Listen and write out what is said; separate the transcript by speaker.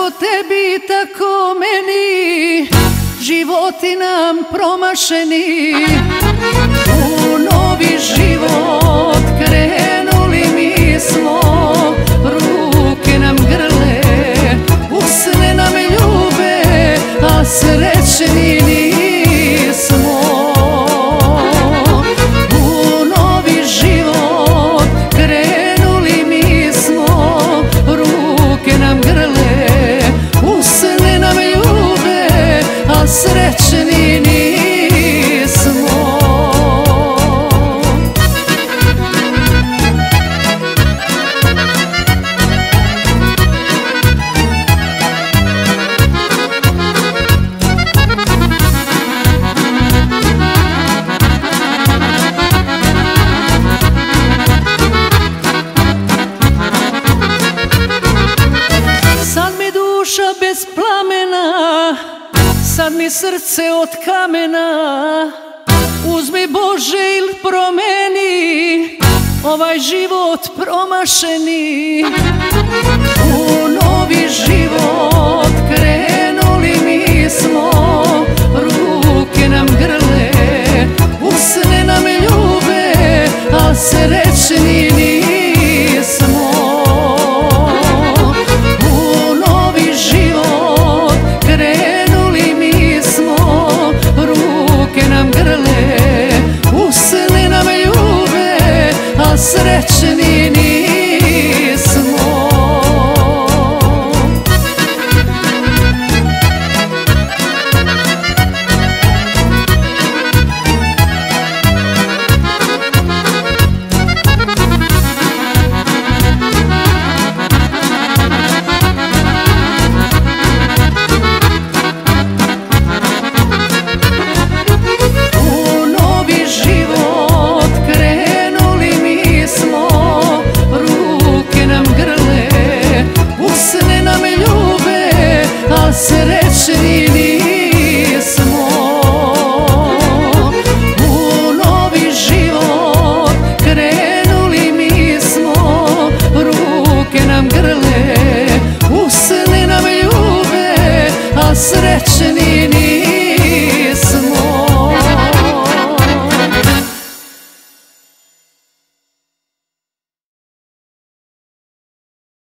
Speaker 1: Tako tebi, tako meni, životi nam promašeni. U novi život krenuli mi smo, ruke nam grle, usne nam ljube, a srećni nismo. U novi život krenuli mi smo, ruke nam grle, usne nam ljube, a srećni nismo. Sad mi duša bez plamena, sad mi srce od kamena. Uzmi Bože il promeni ovaj život promašeni. U novi život krenuli mi smo, ruke nam grle, usne nam ljube, a srećni nismo. U novi život krenuli mi smo, ruke nam grle, usne nam ljube, a srećni nismo. Srećni nismo. U novi život krenuli mi smo, ruke nam grle, usne nam ljube, a srećni nismo.